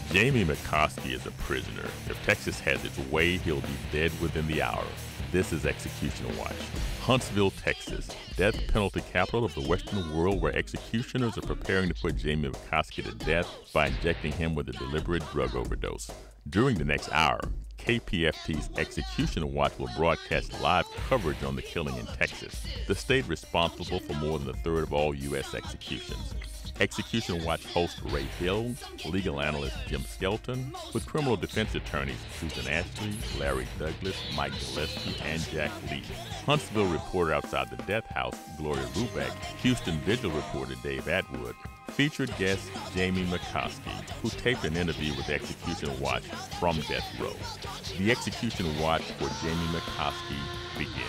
Jamie McCoskie is a prisoner. If Texas has its way, he'll be dead within the hour. This is Executioner Watch. Huntsville, Texas, death penalty capital of the Western world, where executioners are preparing to put Jamie McCoskie to death by injecting him with a deliberate drug overdose. During the next hour, KPFT's Executioner Watch will broadcast live coverage on the killing in Texas, the state responsible for more than a third of all U.S. executions. Execution Watch host Ray Hill, legal analyst Jim Skelton, with criminal defense attorneys Susan Ashley, Larry Douglas, Mike Gillespie, and Jack Lee. Huntsville reporter outside the death house, Gloria Rubeck, Houston Vigil reporter Dave Atwood, featured guest Jamie McCoskie, who taped an interview with Execution Watch from death row. The Execution Watch for Jamie McCoskie begins.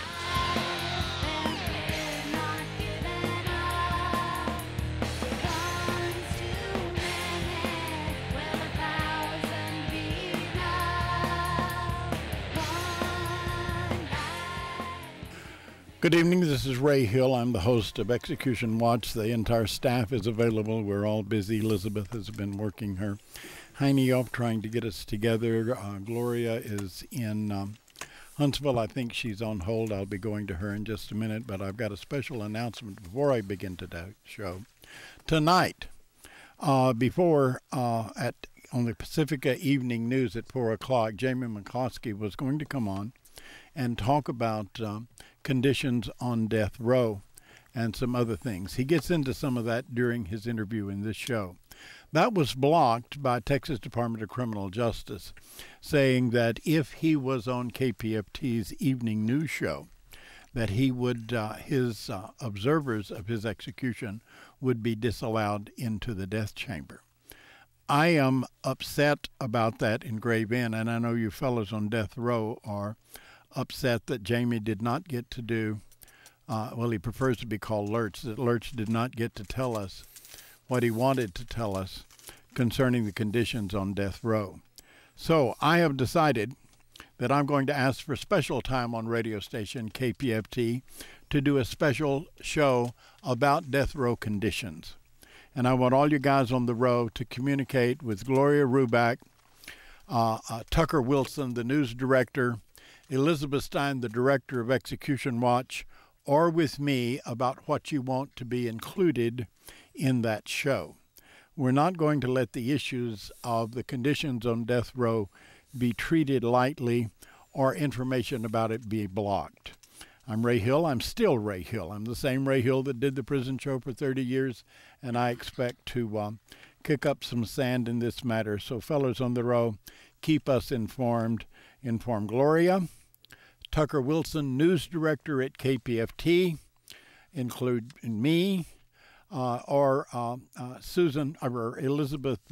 Good evening, this is Ray Hill. I'm the host of Execution Watch. The entire staff is available. We're all busy. Elizabeth has been working her hiney off trying to get us together. Gloria is in Huntsville. I think she's on hold. I'll be going to her in just a minute, but I've got a special announcement before I begin today's show. Tonight, on the Pacifica Evening News at 4 o'clock, Jamie McCoskie was going to come on and talk about conditions on death row and some other things. He gets into some of that during his interview in this show. That was blocked by Texas Department of Criminal Justice, saying that if he was on KPFT's evening news show, that he would his observers of his execution would be disallowed into the death chamber. I am upset about that in grave end, and I know you fellows on death row are upset that Jamie did not get to do, he prefers to be called Lurch, that Lurch did not get to tell us what he wanted to tell us concerning the conditions on death row. So I have decided that I'm going to ask for special time on radio station KPFT to do a special show about death row conditions. And I want all you guys on the row to communicate with Gloria Rubeck, Tucker Wilson, the news director, Elizabeth Stein, the director of Execution Watch, or with me about what you want to be included in that show. We're not going to let the issues of the conditions on death row be treated lightly or information about it be blocked. I'm Ray Hill. I'm still Ray Hill. I'm the same Ray Hill that did the prison show for 30 years, and I expect to kick up some sand in this matter. So fellows on the row, keep us informed. Inform Gloria. Tucker Wilson, news director at KPFT, include me, or Susan or Elizabeth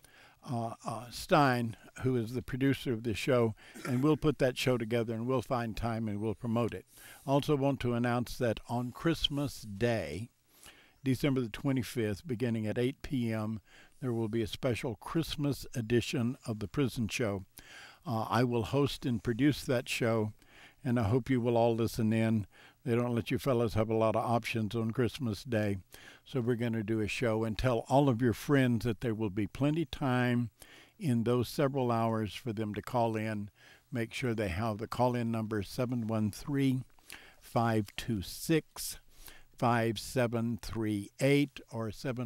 Stein, who is the producer of the show, and we'll put that show together and we'll find time and we'll promote it. Also want to announce that on Christmas Day, December the 25th, beginning at 8 p.m., there will be a special Christmas edition of the Prison Show. I will host and produce that show, and I hope you will all listen in. They don't let you fellas have a lot of options on Christmas Day. So we're going to do a show and tell all of your friends that there will be plenty time in those several hours for them to call in. Make sure they have the call-in number 713-526-5738 or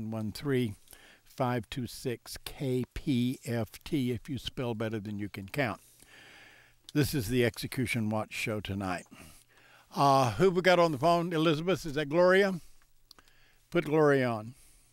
713-526-KPFT if you spell better than you can count. This is the Execution Watch show tonight. Who we got on the phone? Elizabeth, is that Gloria? Put Gloria on.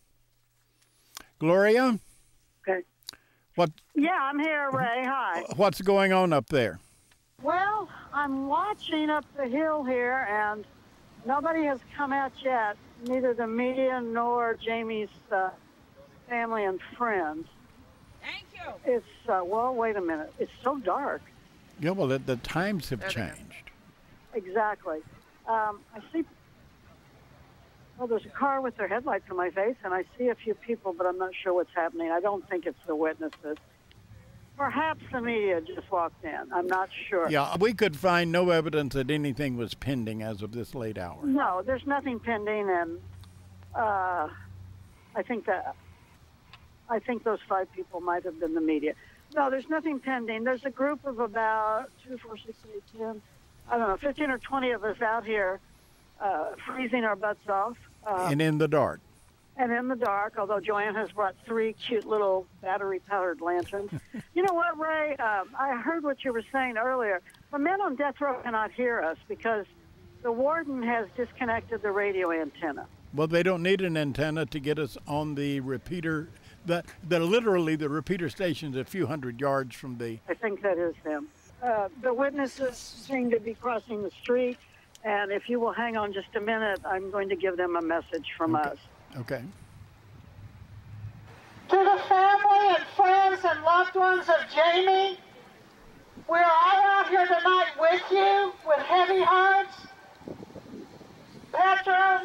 Gloria? Okay. What? Yeah, I'm here, Ray. Hi. What's going on up there? Well, I'm watching up the hill here, and nobody has come out yet, neither the media nor Jamie's family and friends. Thank you. It's, well, wait a minute. It's so dark. Yeah, well, the times have changed. Exactly. I see, well, there's a car with their headlights in my face, and I see a few people, but I'm not sure what's happening. I don't think it's the witnesses. Perhaps the media just walked in. I'm not sure. Yeah, we could find no evidence that anything was pending as of this late hour. No, there's nothing pending, and I think that I think those 5 people might have been the media. No, there's nothing pending. There's a group of about 2, 4, 6, 8, 10, I don't know, 15 or 20 of us out here freezing our butts off. And in the dark. And in the dark, although Joanne has brought 3 cute little battery-powered lanterns. You know what, Ray? I heard what you were saying earlier. The men on death row cannot hear us because the warden has disconnected the radio antenna. Well, they don't need an antenna to get us on the repeater. Literally, the repeater station's a few hundred yards from the... I think that is them. The witnesses seem to be crossing the street, and if you will hang on just a minute, I'm going to give them a message from us. Okay. To the family and friends and loved ones of Jamie, we're all out here tonight with you with heavy hearts. Petra,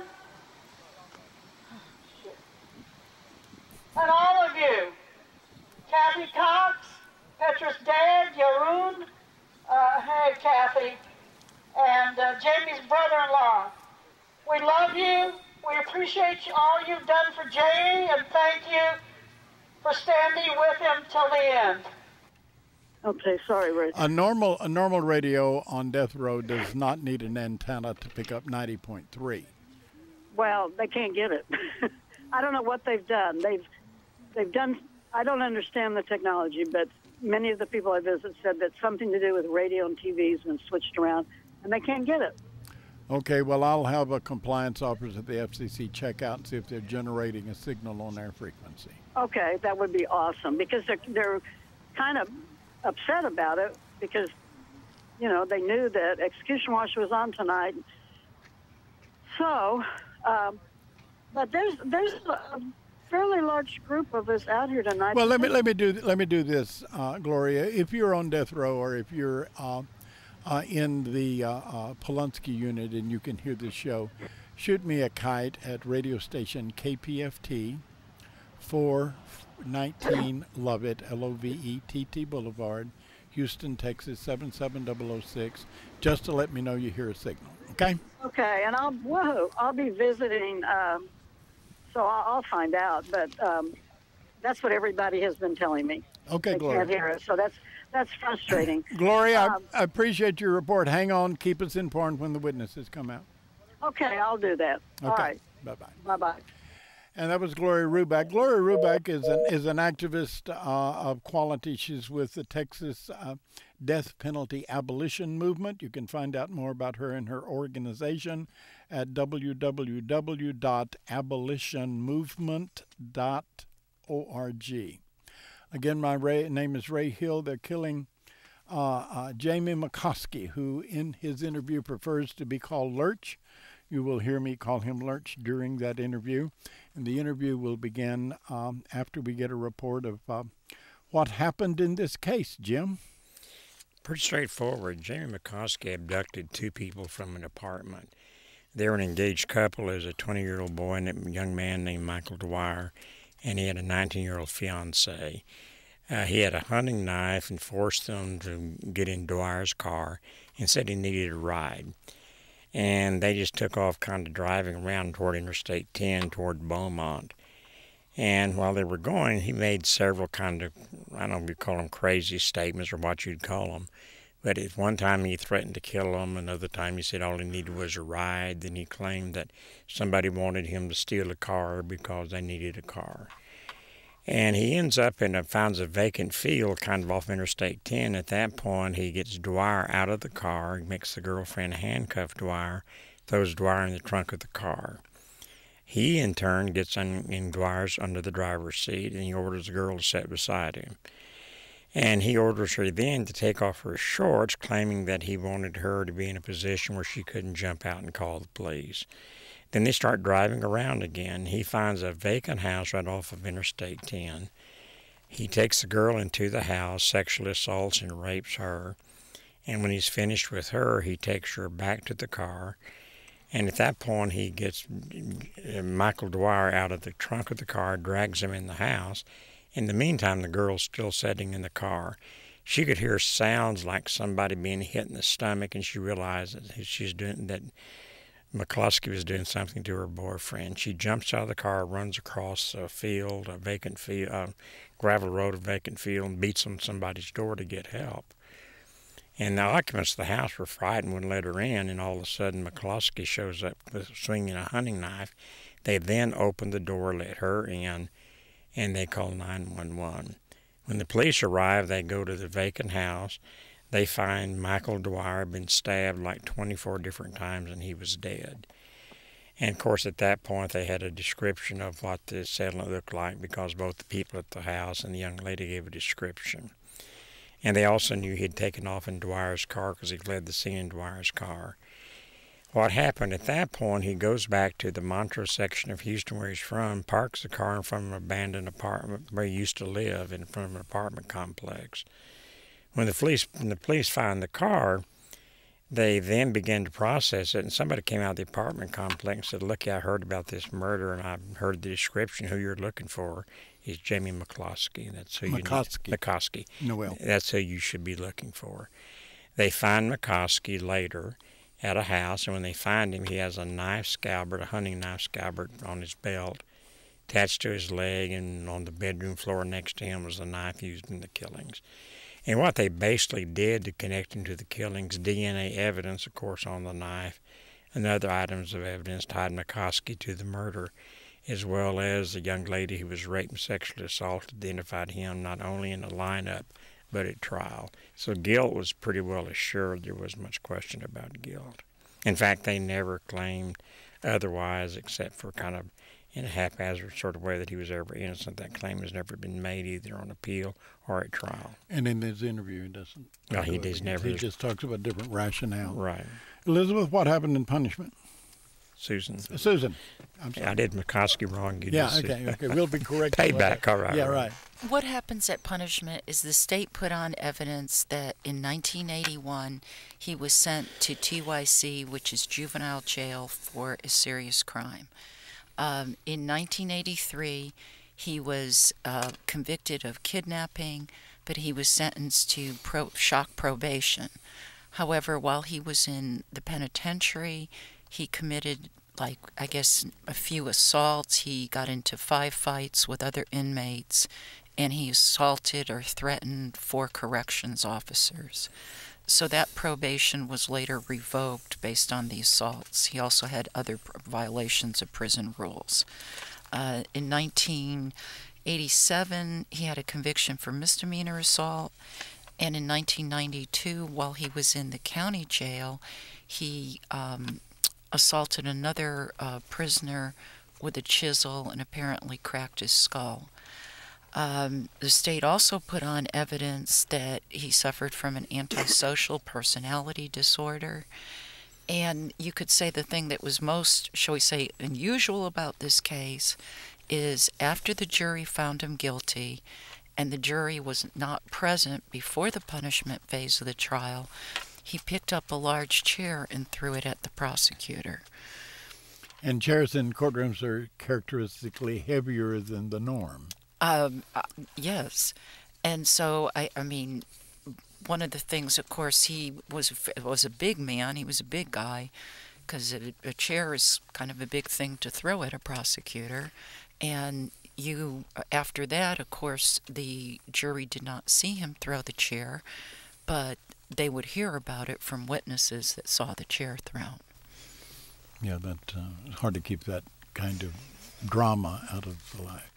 and all of you. Kathy Cox, Petra's dad, Yaroon, hey Kathy, and Jamie's brother-in-law. We love you. We appreciate all you've done for Jamie, and thank you for standing with him till the end. Okay, sorry, Ray. A normal radio on death row does not need an antenna to pick up 90.3. Well, they can't get it. I don't know what they've done. They've done. I don't understand the technology, but many of the people I visit said that something to do with radio and TV has been switched around, and they can't get it. Okay, well, I'll have a compliance officer at the FCC check out and see if they're generating a signal on their frequency. Okay, that would be awesome because they're kind of upset about it because, you know, they knew that Execution Watch was on tonight. So, but there's a fairly large group of us out here tonight. Well, let me do this, Gloria. If you're on death row or if you're in the Polunsky unit and you can hear the show, shoot me a kite at radio station KPFT 419 Lovett, Lovett Boulevard, Houston, Texas 77006, just to let me know you hear a signal. Okay? Okay, and I'll be visiting, so I'll find out, but that's what everybody has been telling me. Okay, they Gloria. Can't hear it, so that's frustrating. Gloria, I appreciate your report. Hang on, keep us informed when the witnesses come out. Okay, I'll do that. Okay. All right. Bye-bye. Bye-bye. And that was Gloria Ruback. Gloria Ruback is an activist of quality. She's with the Texas Death Penalty Abolition Movement. You can find out more about her and her organization at www.abolitionmovement.org. Again, my name is Ray Hill. They're killing Jamie McCoskie, who in his interview prefers to be called Lurch. You will hear me call him Lurch during that interview. And the interview will begin after we get a report of what happened in this case, Jim. Pretty straightforward. Jamie McCoskie abducted 2 people from an apartment. They were an engaged couple. There was a 20-year-old boy and a young man named Michael Dwyer, and he had a 19-year-old fiancée. He had a hunting knife and forced them to get in Dwyer's car and said he needed a ride. And they just took off kind of driving around toward Interstate 10 toward Beaumont. And while they were going, he made several kind of, I don't know if you call them crazy statements or what you'd call them. But at one time he threatened to kill them. Another time he said all he needed was a ride. Then he claimed that somebody wanted him to steal a car because they needed a car. And he ends up finds a vacant field kind of off Interstate 10. At that point, he gets Dwyer out of the car, makes the girlfriend handcuff Dwyer, throws Dwyer in the trunk of the car. He, in turn, gets in Dwyer's under the driver's seat, and he orders the girl to sit beside him. And he orders her then to take off her shorts, claiming that he wanted her to be in a position where she couldn't jump out and call the police. Then they start driving around again. He finds a vacant house right off of Interstate 10. He takes the girl into the house, sexually assaults and rapes her. And when he's finished with her, he takes her back to the car. And at that point, he gets Michael Dwyer out of the trunk of the car, drags him in the house. In the meantime, the girl's still sitting in the car. She could hear sounds like somebody being hit in the stomach, and she realized that she's doing that. McCoskie was doing something to her boyfriend. She jumps out of the car, runs across a field, a vacant field, gravel road, a vacant field, and beats on somebody's door to get help. And the occupants of the house were frightened, wouldn't let her in, and all of a sudden McCoskie shows up swinging a hunting knife. They then opened the door, let her in, and they called 911. When the police arrive, they go to the vacant house. They find Michael Dwyer had been stabbed like 24 different times, and he was dead. And, of course, at that point, they had a description of what the settlement looked like because both the people at the house and the young lady gave a description. And they also knew he'd taken off in Dwyer's car because he fled the scene in Dwyer's car. What happened at that point, he goes back to the Montrose section of Houston where he's from, parks the car in front of an abandoned apartment where he used to live, in front of an apartment complex. When the police find the car, they then begin to process it, and somebody came out of the apartment complex and said, look, I heard about this murder, and I heard the description. Who you're looking for is Jamie McCoskie. That's who McCoskie. Noel. That's who you should be looking for. They find McCoskie later at a house, and when they find him, he has a knife scabbard, a hunting knife scabbard on his belt, attached to his leg, and on the bedroom floor next to him was the knife used in the killings. And what they basically did to connect him to the killings, DNA evidence, of course, on the knife, and other items of evidence tied McCoskie to the murder, as well as the young lady who was raped and sexually assaulted, identified him not only in the lineup, but at trial. So guilt was pretty well assured. There wasn't much question about guilt. In fact, they never claimed otherwise, except for kind of in a haphazard sort of way that he was ever innocent. That claim has never been made either on appeal or at trial. And in his interview, he doesn't. No, he does never. He just talks about different rationale. Right. Elizabeth, what happened in punishment? Susan. I'm sorry. I did McCoskie wrong. You Yeah, just okay. We'll be correct. Payback, all right. Yeah, right. What happens at punishment is the state put on evidence that in 1981 he was sent to TYC, which is juvenile jail, for a serious crime. In 1983, he was convicted of kidnapping, but he was sentenced to shock probation. However, while he was in the penitentiary, he committed, a few assaults. He got into 5 fights with other inmates, and he assaulted or threatened 4 corrections officers. So that probation was later revoked based on the assaults. He also had other violations of prison rules. In 1987, he had a conviction for misdemeanor assault. And in 1992, while he was in the county jail, he assaulted another prisoner with a chisel and apparently cracked his skull. The state also put on evidence that he suffered from an antisocial personality disorder. And you could say the thing that was most, shall we say, unusual about this case is after the jury found him guilty, and the jury was not present before the punishment phase of the trial, he picked up a large chair and threw it at the prosecutor. And chairs in courtrooms are characteristically heavier than the norm. Yes. And so, I mean, one of the things, of course, he was a big man. He was a big guy, because a chair is kind of a big thing to throw at a prosecutor. And after that, of course, the jury did not see him throw the chair, but they would hear about it from witnesses that saw the chair thrown. Yeah, it's hard to keep that kind of drama out of the life.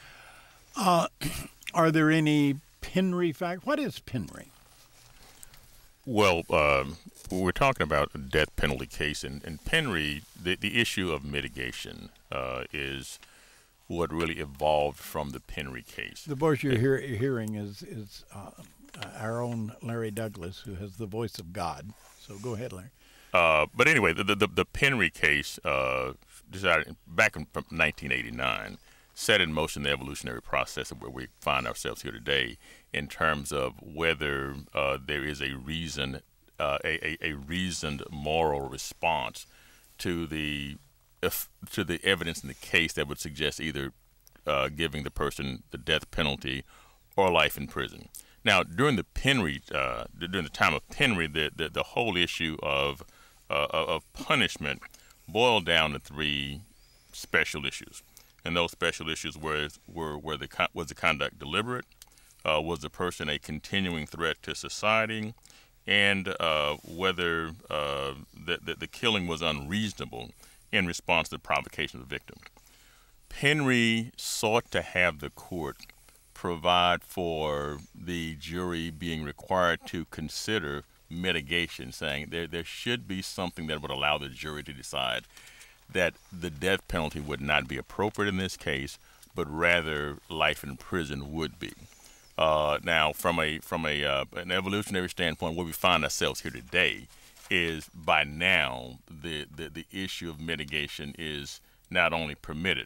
Are there any Penry facts? What is Penry? Well, we're talking about a death penalty case, and Penry, the issue of mitigation is what really evolved from the Penry case. The voice you're hearing is our own Larry Douglas, who has the voice of God. So go ahead, Larry. But anyway, the Penry case decided back in 1989 set in motion the evolutionary process of where we find ourselves here today in terms of whether there is a reasoned moral response to the evidence in the case that would suggest either giving the person the death penalty or life in prison. Now, during the time of Penry, the whole issue of punishment boiled down to three special issues. And those special issues was the conduct deliberate? Was the person a continuing threat to society? And whether the killing was unreasonable in response to the provocation of the victim. Penry sought to have the court provide for the jury being required to consider mitigation, saying there should be something that would allow the jury to decide that the death penalty would not be appropriate in this case, but rather life in prison would be. Now, from an evolutionary standpoint, where we find ourselves here today is by now the issue of mitigation is not only permitted,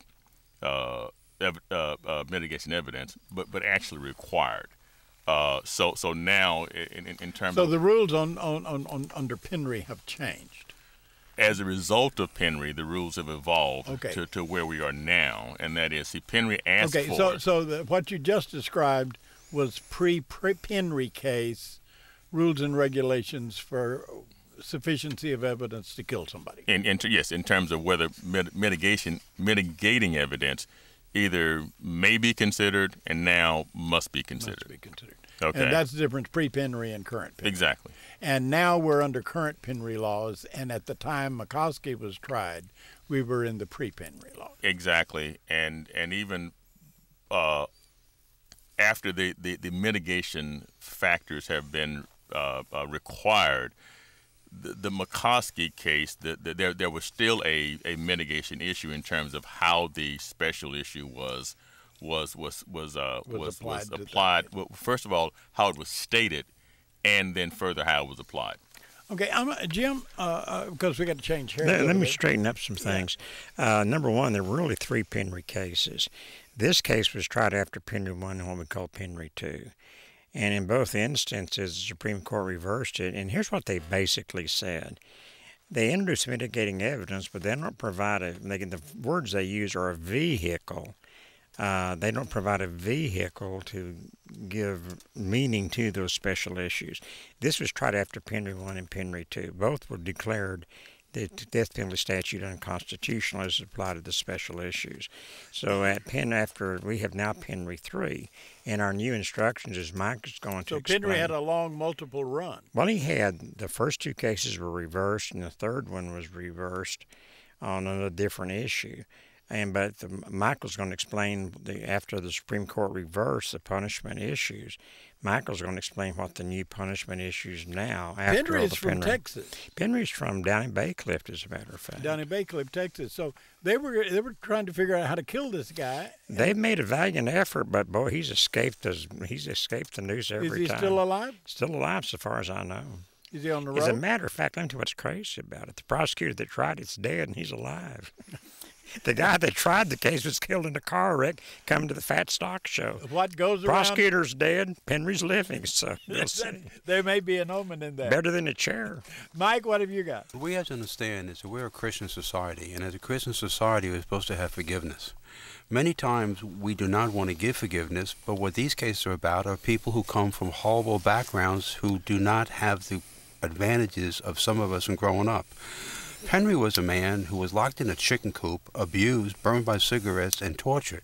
mitigation evidence, but actually required. So now in terms so of the rules on under Penry have changed. As a result of Penry, the rules have evolved Okay. to where we are now, and that is, see, Penry asked Okay, for. so what you just described was pre-Penry case rules and regulations for sufficiency of evidence to kill somebody. Yes, in terms of whether mitigating evidence either may be considered and now must be considered. Must be considered. Okay. And that's the difference pre-Penry and current Penry. Exactly. And now we're under current Penry laws, and at the time McCoskie was tried, we were in the pre-Penry law. Exactly, and even after the mitigation factors have been required, the McCoskie case, there was still a mitigation issue in terms of how the special issue was applied. Well, first of all, how it was stated, and then further how it was applied. Okay, Jim, because we got to change here. Let me straighten up some things. Number one, there were really three Penry cases. This case was tried after Penry 1 and what we call Penry 2. And in both instances, the Supreme Court reversed it. And here's what they basically said. They introduced mitigating evidence, but they don't provide the words they use are a vehicle. They don't provide a vehicle to give meaning to those special issues. This was tried after Penry 1 and Penry 2. Both were declared the death penalty statute unconstitutional as applied to the special issues. So after we have now Penry 3, and our new instructions is Mike is going to explain. So Penry had a long multiple run. Well, he had the first two cases were reversed, and the third one was reversed on a different issue. But Michael's going to explain after the Supreme Court reversed the punishment issues. Michael's going to explain what the new punishment issues now. Penry is from Texas. Penry's from down in Bay Cliff, as a matter of fact. Down in Bay Cliff, Texas. So they were trying to figure out how to kill this guy. They've made a valiant effort, but boy, he's escaped the news every time. Is he still alive? Still alive, so far as I know. Is he on the road? As a matter of fact, let me tell you what's crazy about it. The prosecutor that tried it's dead, and he's alive. The guy that tried the case was killed in a car wreck coming to the Fat Stock Show. What goes around? Prosecutor's dead, Penry's living, so we'll see. There may be an omen in that. Better than a chair. Mike, what have you got? What we have to understand is that we're a Christian society, and as a Christian society, we're supposed to have forgiveness. Many times we do not want to give forgiveness, but what these cases are about are people who come from horrible backgrounds who do not have the advantages of some of us from growing up. Penry was a man who was locked in a chicken coop, abused, burned by cigarettes, and tortured.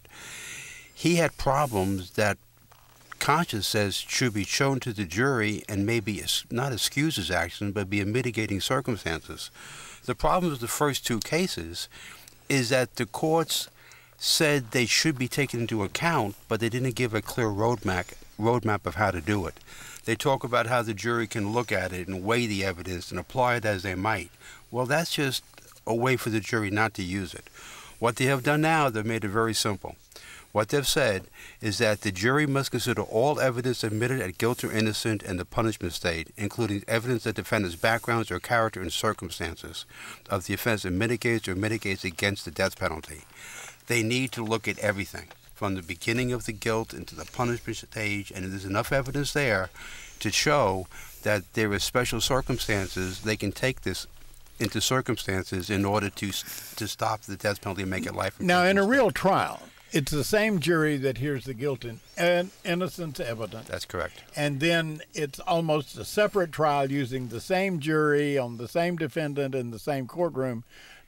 He had problems that conscience says should be shown to the jury and maybe not excuse his actions, but be a mitigating circumstances. The problem with the first two cases is that the courts said they should be taken into account, but they didn't give a clear roadmap of how to do it. They talk about how the jury can look at it and weigh the evidence and apply it as they might. Well, that's just a way for the jury not to use it. What they have done now, they've made it very simple. What they've said is that the jury must consider all evidence admitted at guilt or innocent in the punishment state, including evidence that defendant's backgrounds or character and circumstances of the offense that mitigates or mitigates against the death penalty. They need to look at everything, from the beginning of the guilt into the punishment stage, and there's enough evidence there to show that there is special circumstances. They can take this into circumstances in order to stop the death penalty and make it life. Now, in a real trial, it's the same jury that hears the guilt and innocence evidence. That's correct. And then it's almost a separate trial using the same jury on the same defendant in the same courtroom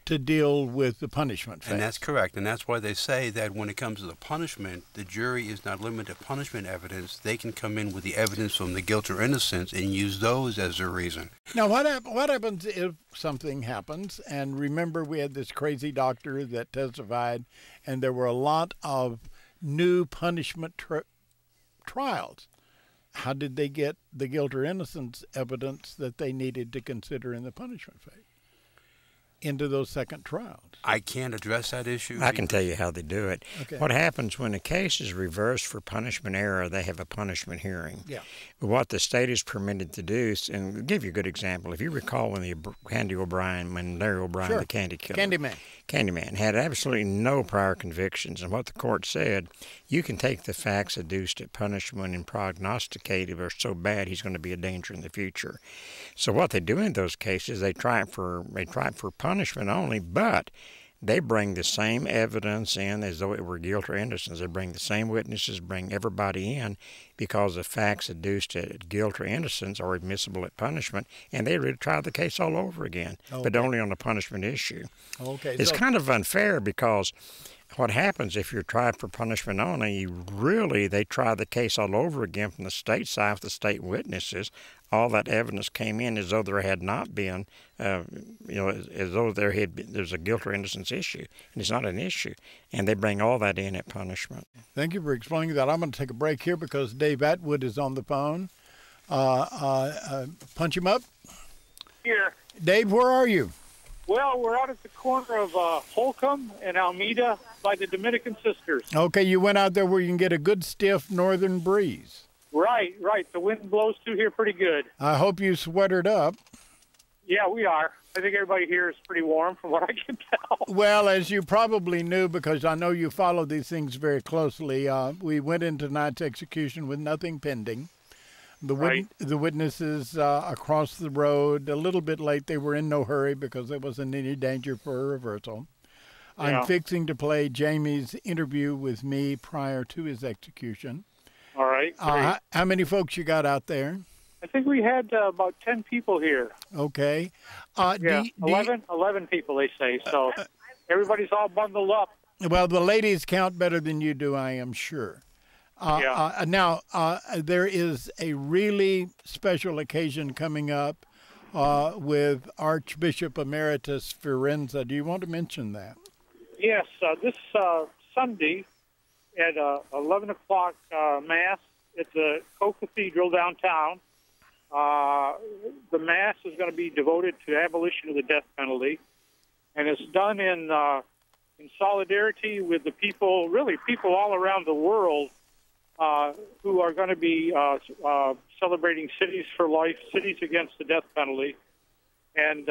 to deal with the punishment phase. And that's correct. And that's why they say that when it comes to the punishment, the jury is not limited to punishment evidence. They can come in with the evidence from the guilt or innocence and use those as their reason. Now, what happens if something happens? And remember, we had this crazy doctor that testified, and there were a lot of new punishment trials. How did they get the guilt or innocence evidence that they needed to consider in the punishment phase into those second trials? I can't address that issue. I can tell you how they do it. Okay. What happens when a case is reversed for punishment error, they have a punishment hearing. Yeah. But what the state is permitted to do, and I'll give you a good example. If you recall when Larry O'Brien, Sure. the candy killer, Candyman had absolutely no prior convictions, and what the court said, you can take the facts adduced at punishment and prognosticate if they're so bad he's going to be a danger in the future. So what they do in those cases, they try it for punishment only, but they bring the same evidence in as though it were guilt or innocence. They bring the same witnesses, bring everybody in, because the facts adduced at guilt or innocence are admissible at punishment, and they retry the case all over again, but only on the punishment issue. Okay. It's kind of unfair because what happens if you're tried for punishment only, they try the case all over again from the state side with the state witnesses. All that evidence came in as though there had not been, as though there's a guilt or innocence issue, and it's not an issue. And they bring all that in at punishment. Thank you for explaining that. I'm going to take a break here because Dave Atwood is on the phone. Punch him up. Here. Dave, where are you? Well, we're out at the corner of Holcomb and Alameda by the Dominican Sisters. Okay, you went out there where you can get a good stiff northern breeze. Right. The wind blows through here pretty good. I hope you sweatered up. Yeah, we are. I think everybody here is pretty warm from what I can tell. Well, as you probably knew, because I know you follow these things very closely, we went into tonight's execution with nothing pending. The witnesses across the road, a little bit late. They were in no hurry because there wasn't any danger for a reversal. Yeah. I'm fixing to play Jamie's interview with me prior to his execution. All right. How many folks you got out there? I think we had about 10 people here. Okay. 11 people, they say. So everybody's all bundled up. Well, the ladies count better than you do, I am sure. Now, there is a really special occasion coming up with Archbishop Emeritus Firenze. Do you want to mention that? Yes, this Sunday at 11 o'clock Mass at the Co-Cathedral downtown. The Mass is going to be devoted to abolition of the death penalty, and it's done in solidarity with the people all around the world who are going to be celebrating Cities for Life, Cities Against the Death Penalty. And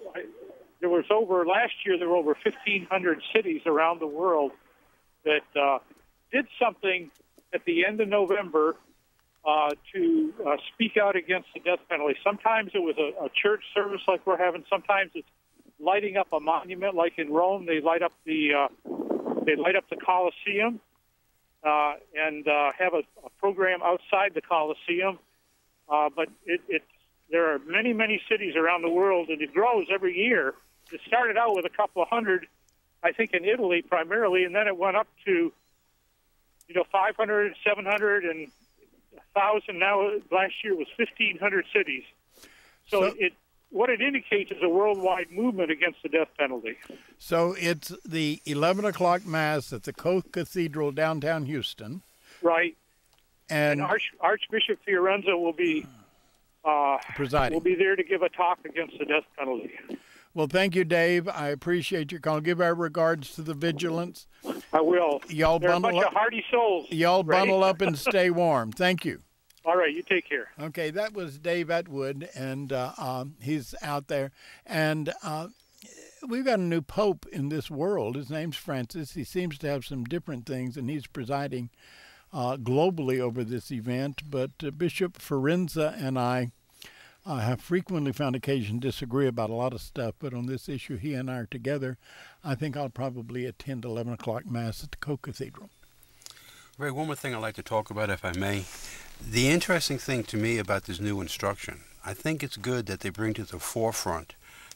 last year there were over 1,500 cities around the world that did something at the end of November to speak out against the death penalty. Sometimes it was a church service like we're having. Sometimes it's lighting up a monument, like in Rome. They light up the Colosseum and have a program outside the Colosseum. But there are many, many cities around the world, and it grows every year. It started out with a couple of hundred, I think, in Italy primarily, and then it went up to 500, 700, and 1,000. Now, last year was 1,500 cities. So what it indicates is a worldwide movement against the death penalty. So it's the 11 o'clock Mass at the Co-Cathedral downtown Houston. Right. And Archbishop Firenze will be presiding. Will be there to give a talk against the death penalty. Well, thank you, Dave. I appreciate your call. Give our regards to the vigilance. I will. Y'all They're bundle a bunch up. of hardy souls. Y'all Ray. bundle up and stay warm. Thank you. All right, you take care. Okay, that was Dave Atwood, and he's out there. And we've got a new pope in this world. His name's Francis. He seems to have some different things, and he's presiding globally over this event. But Bishop Firenze and I have frequently found occasion to disagree about a lot of stuff, but on this issue, he and I are together. I think I'll probably attend 11 o'clock Mass at the Co-Cathedral. Ray, one more thing I'd like to talk about, if I may. The interesting thing to me about this new instruction, I think it's good that they bring to the forefront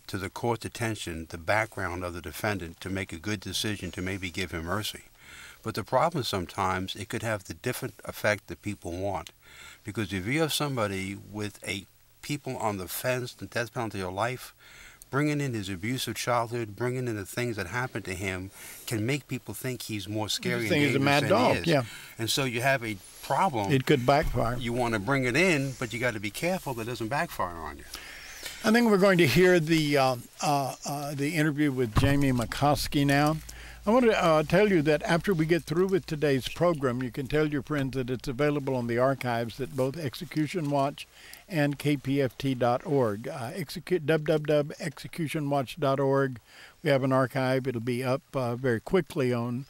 to the court's attention the background of the defendant to make a good decision to maybe give him mercy. But the problem is sometimes it could have the different effect that people want. Because if you have somebody with people on the fence, the death penalty of life, bringing in his abusive childhood, bringing in the things that happened to him, can make people think he's more scary and dangerous he's a mad than dog. he is. Yeah. And so you have a problem. It could backfire. You want to bring it in, but you got to be careful that it doesn't backfire on you. I think we're going to hear the interview with Jamie McCoskie now. I want to tell you that after we get through with today's program, you can tell your friends that it's available on the archives at both Execution Watch and KPFT.org. www.executionwatch.org. We have an archive. It'll be up very quickly on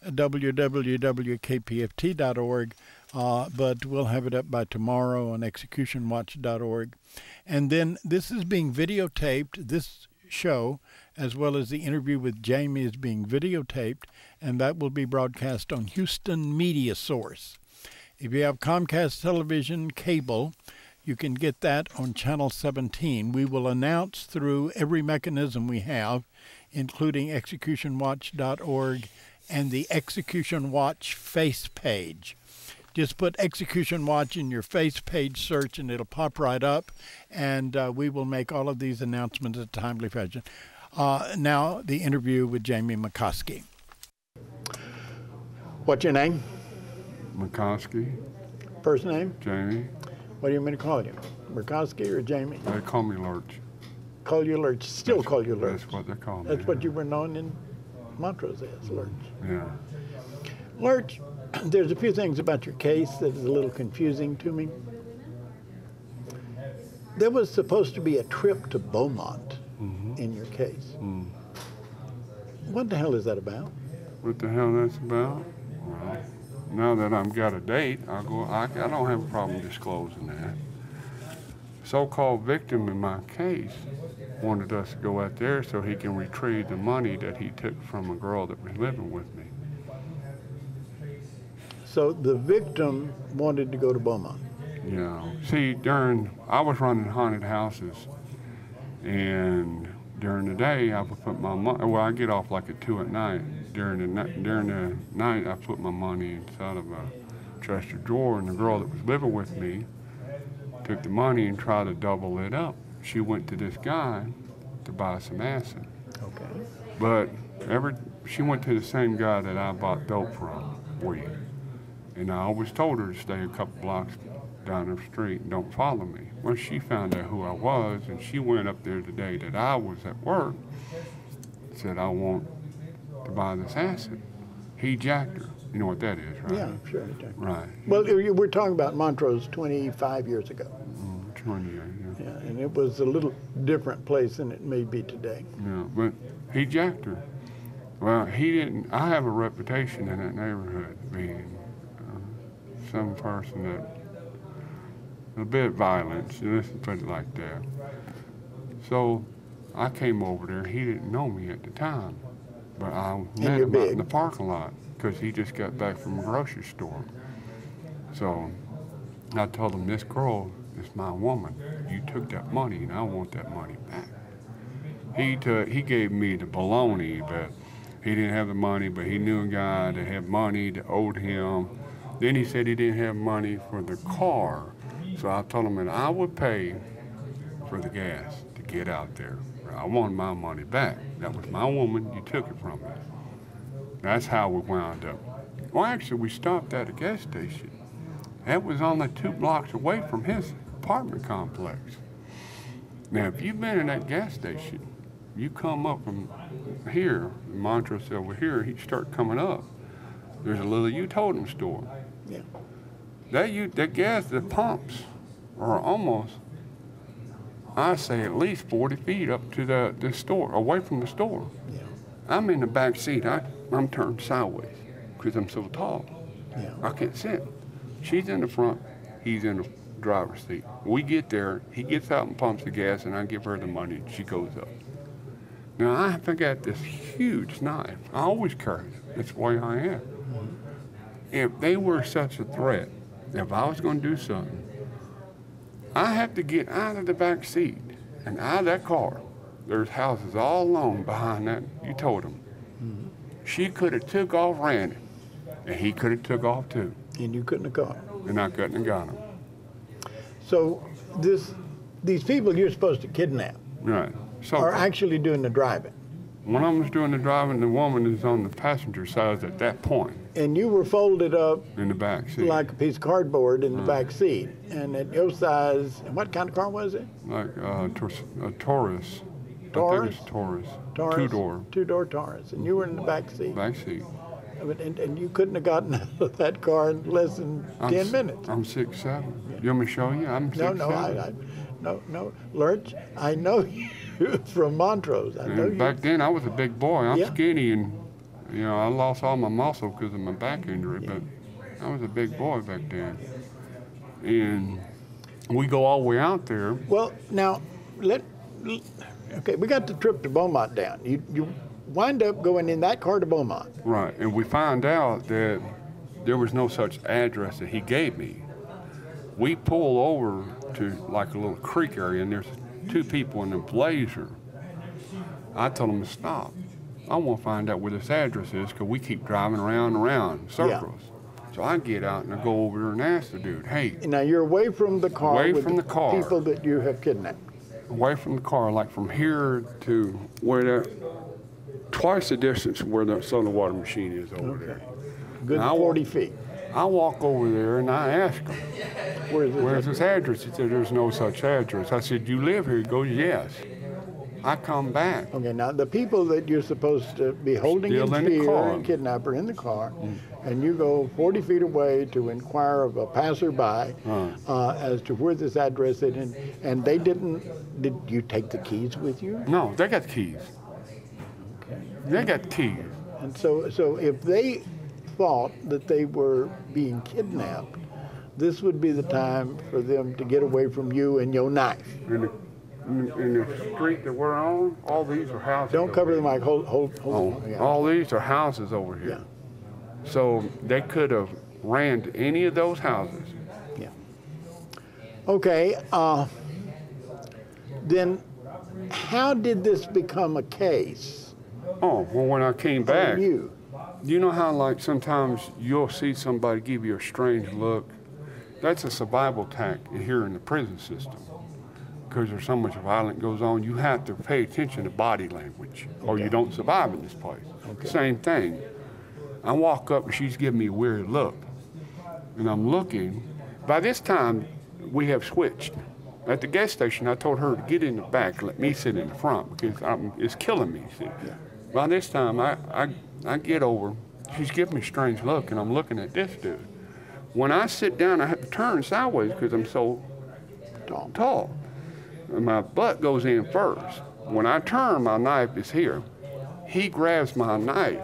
www.kpft.org, but we'll have it up by tomorrow on executionwatch.org. And then this is being videotaped, this show, as well as the interview with Jamie is being videotaped, and that will be broadcast on Houston Media Source. If you have Comcast Television cable, you can get that on Channel 17. We will announce through every mechanism we have, including executionwatch.org and the Execution Watch face page. Just put Execution Watch in your face page search and it'll pop right up, and we will make all of these announcements in a timely fashion. Now, the interview with Jamie McCoskie. What's your name? McCoskie. First name? Jamie. What do you mean to call you? McCoskie or Jamie? They call me Lurch. Call you Lurch. Still call you Lurch. That's what they call me. That's what you were known in Montrose as, Lurch. Yeah. Lurch, there's a few things about your case that is a little confusing to me. There was supposed to be a trip to Beaumont in your case. What the hell is that about? What the hell that's about? Well, now that I've got a date, I don't have a problem disclosing that. So-called victim in my case wanted us to go out there so he can retrieve the money that he took from a girl that was living with me. So the victim wanted to go to Beaumont. Yeah. See, I was running haunted houses, and during the day I would put my money. Well, I get off like at 2 at night. During the night, I put my money inside of a dresser drawer, and the girl that was living with me took the money and tried to double it up. She went to this guy to buy some acid. Okay. But she went to the same guy that I bought dope from, weed. And I always told her to stay a couple blocks down the street and don't follow me. Well, she found out who I was, and she went up there the day that I was at work, said, I want to buy this acid. He jacked her. You know what that is, right? Yeah, sure. Right. Well, we're talking about Montrose 25 years ago. 20 years, yeah. Yeah, and it was a little different place than it may be today. Yeah, but he jacked her. Well, he didn't. I have a reputation in that neighborhood being some person that a bit violent, let's put it like that. So I came over there. He didn't know me at the time, but I met him out in the parking lot because he just got back from a grocery store. So I told him, this girl is my woman. You took that money, and I want that money back. He gave me the baloney, but he didn't have the money, but he knew a guy that had money that owed him. Then he said he didn't have money for the car. So I told him that I would pay for the gas to get out there. I wanted my money back. That was my woman. You took it from me. That's how we wound up. Well, actually, we stopped at a gas station. That was only 2 blocks away from his apartment complex. Now, if you've been in that gas station, you come up from here, Montrose over here, you start coming up. There's a little U-Totem store. Yeah. That gas, the pumps are almost, I say at least 40 feet up to the store, away from the store. Yeah. I'm in the back seat. I'm turned sideways because I'm so tall. Yeah. I can't sit. She's in the front, he's in the driver's seat. We get there, he gets out and pumps the gas, and I give her the money, and she goes up. Now, I got this huge knife. I always carry it. That's the way I am. If they were such a threat, if I was going to do something, I have to get out of the back seat and out of that car There's houses all along behind that. You told him. Mm-hmm. She could have took off, ran it, and he could have took off too. And you couldn't have caught him. And I couldn't have got him. So these people you're supposed to kidnap Right. So are actually doing the driving. one of them's doing the driving, the woman is on the passenger side at that point And you were folded up in the back seat. like a piece of cardboard in the back seat. And at your size, and what kind of car was it? Like a Taurus. I Taurus? think it's Taurus. Taurus? Two-door. Two-door Taurus. And you were in the back seat. Back seat. And you couldn't have gotten out of that car in less than 10 minutes. I'm 6'7". You want me to show you? I'm 6'7". No, Lurch, I know you from Montrose. I know And you. back then, I was a big boy. I'm Yeah. skinny, and I lost all my muscle because of my back injury. But I was a big boy back then. And we go all the way out there. Well, now, okay, we got the trip to Beaumont down. You wind up going in that car to Beaumont. Right, and we find out that there was no such address that he gave me. We pull over to like a little creek area, and there's two people in a Blazer. I told them to stop. I want to find out where this address is because we keep driving around and around in circles. So I get out and I go over there and ask the dude, hey. Now you're away from the car Away with from the car. people that you have kidnapped. Away from the car, like from here to where twice the distance where the soda water machine is over there. Good 40 feet. I walk over there and I ask him, where's this address? He said, there's no such address. I said, you live here? He goes, yes. I come back. Okay, now the people that you're supposed to be holding Still in in the fear car. and kidnap are in the car, and you go 40 feet away to inquire of a passerby as to where this address is, and they did you take the keys with you? No, they got keys. Okay. They got keys. And so if they thought that they were being kidnapped, this would be the time for them to get away from you and your knife. In the street that we're on, all these are houses. Don't cover the mic. Hold. Yeah. All these are houses over here. Yeah. So they could have ran to any of those houses. Yeah. Okay. Then how did this become a case? Oh, well, when I came back, You. you know how like sometimes you'll see somebody give you a strange look? That's a survival tactic here in the prison system. Because there's so much violence goes on, you have to pay attention to body language or you don't survive in this place. Okay. Same thing. I walk up and she's giving me a weird look. And I'm looking. By this time, we have switched. At the gas station, I told her to get in the back, let me sit in the front because it's killing me. See? Yeah. By this time, I get over. She's giving me a strange look, and I'm looking at this dude. When I sit down, I have to turn sideways because I'm so tall. And my butt goes in first. When I turn, my knife is here. He grabs my knife.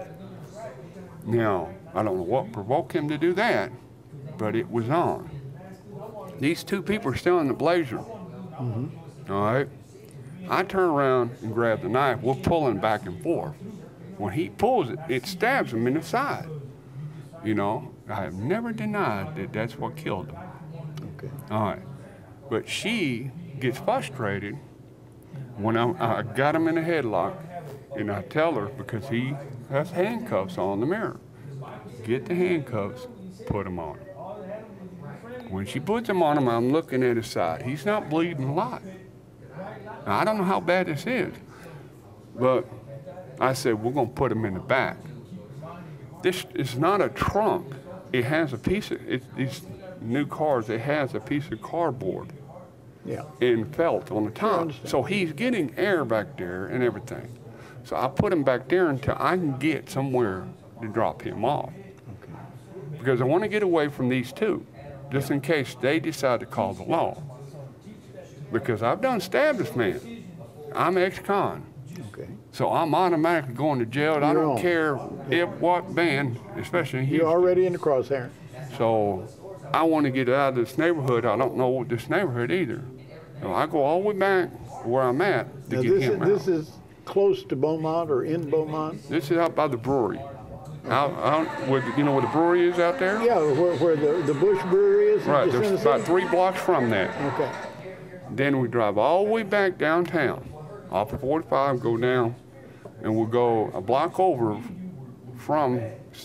Now, I don't know what provoked him to do that, but it was on. These two people are still in the Blazer. Mm-hmm. All right? I turn around and grab the knife. We're pulling back and forth. When he pulls it, it stabs him in the side. You know, I have never denied that that's what killed him. Okay. All right. But she gets frustrated when I got him in a headlock, and I tell her, because he has handcuffs on the mirror, get the handcuffs, put them on him. When she puts them on him, I'm looking at his side. He's not bleeding a lot. Now, I don't know how bad this is, but I said, we're going to put him in the back. This is not a trunk. It has a piece of, these new cars, it has a piece of cardboard. Yeah. And felt on the top. So he's getting air back there and everything. So I put him back there until I can get somewhere to drop him off. Okay. Because I want to get away from these two, just in case they decide to call the law. Because I've done stabbed this man. I'm ex-con. Okay. So I'm automatically going to jail. I You're don't on. care if what band, especially in Houston. You're already in the crosshair. So I want to get out of this neighborhood. I don't know this neighborhood either. So I go all the way back where I'm at to Now get him out. this is close to Beaumont or in Beaumont? This is out by the brewery. Out where, you know where the brewery is out there? Yeah, where the Bush Brewery is? Right, just in there's the about city? 3 blocks from that. Okay. Then we drive all the way back downtown. off of 45, go down, and we'll go a block over from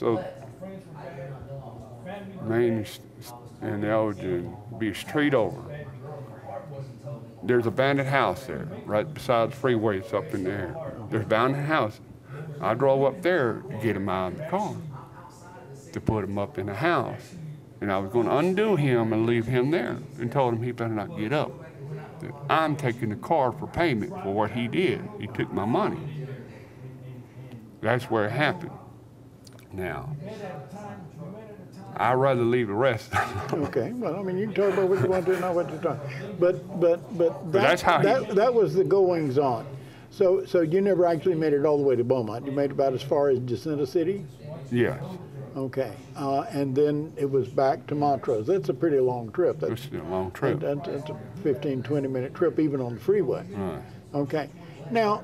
Main and Elgin, be straight over. There's a abandoned house there, right beside the freeway. It's up in there. There's an abandoned house. I drove up there to get him out of the car, to put him up in the house. And I was going to undo him and leave him there, and told him he better not get up. That I'm taking the car for payment for what he did. He took my money. That's where it happened. Now, I'd rather leave the rest. Okay, well, I mean, you can talk about what you want to, not what you're talking. But that's how that was the goings on. So you never actually made it all the way to Beaumont. You made about as far as Jacinta City? Yes. Okay, and then it was back to Montrose. That's a pretty long trip. It's a long trip. That's a 15, 20-minute trip, even on the freeway. Right. Okay. Now,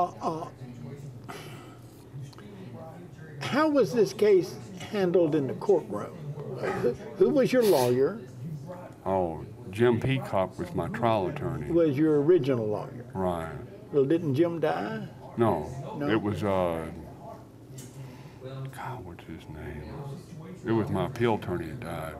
how was this case handled in the courtroom? Who was your lawyer? Oh, Jim Peacock was my trial attorney. Was your original lawyer? Right. Well, didn't Jim die? No. No? It was, God, what's his name? It was my appeal attorney that died.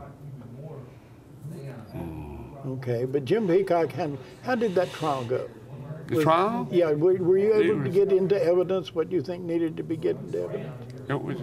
Okay, but Jim Peacock, how did that trial go? The trial? Yeah, were you able to get into evidence what you think needed to be getting into evidence? It was